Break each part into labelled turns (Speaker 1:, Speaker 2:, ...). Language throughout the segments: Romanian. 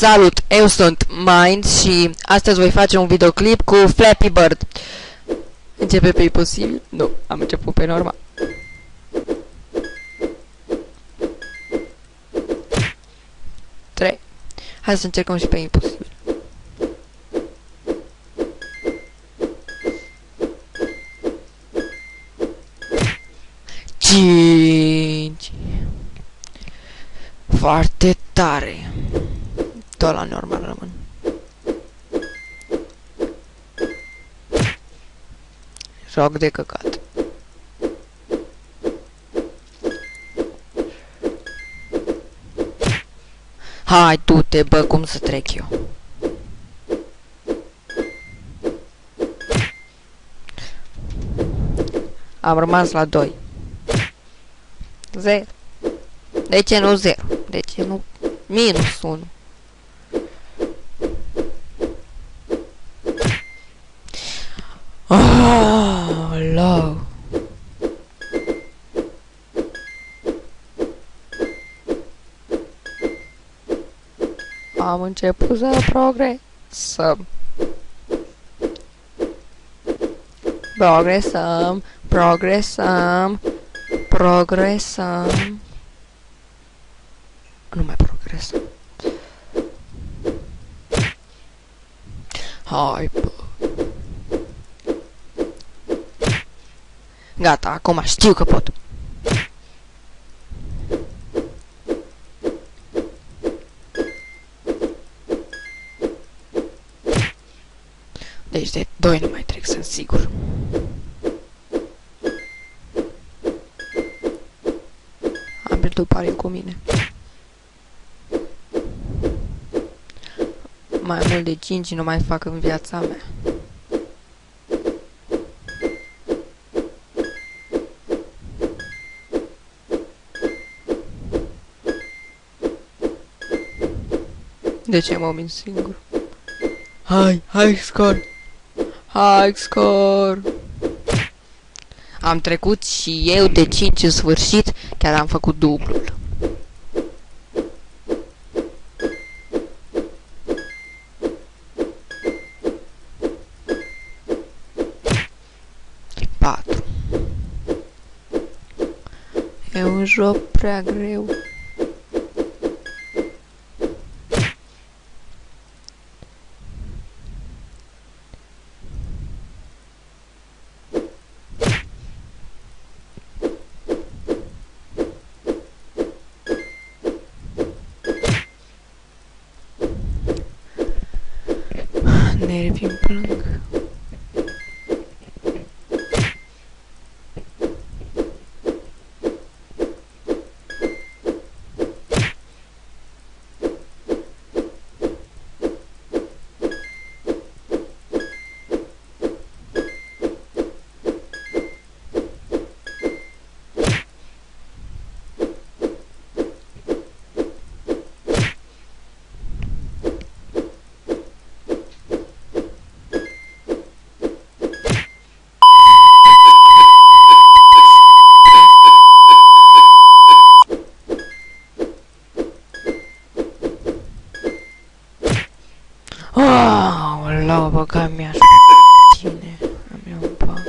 Speaker 1: Salut, eu sunt Mind și astăzi voi face un videoclip cu Flappy Bird. Începe pe imposibil? Nu, am început pe normal. Trei. Hai să încercăm și pe imposibil. Cinci. Foarte tare. Tot la normal rămân. Joc de căcat. Hai du-te, bă, cum să trec eu? Am rămas la 2. 0. De ce nu 0? De ce nu minus 1? Oh, low. Am început să progresăm. Progresăm. Nu mai progresăm. Hai, bă. Gata, acum știu că pot. Deci de 2 nu mai trec, sunt sigur. Am pierdut pariu cu mine. Mai mult de 5 nu mai fac în viața mea. De ce mă mint singur? Hai scor! Am trecut și eu de 5 în sfârșit, chiar am făcut dublul. Patru. E un joc prea greu. Nervii îmi plâng. Aoleu, băga mi-aș tine. Am eu un bug.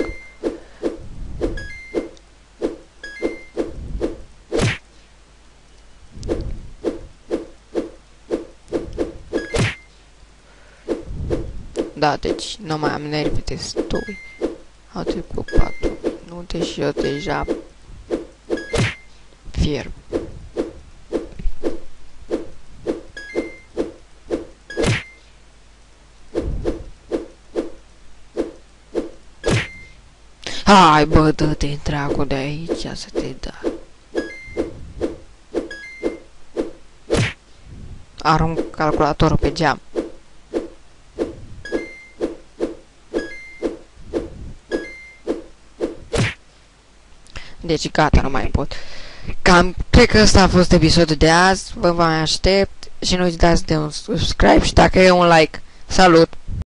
Speaker 1: Da, deci nu mai am nervi destui. Au trecut 4 minute și eu deja fierb. Hai, bă, dă-te dracu de aici să te da. Arunc calculatorul pe geam. Deci gata, nu mai pot. Cred că ăsta a fost episodul de azi. Vă mai aștept și nu uitați de un subscribe și dacă e un like. Salut!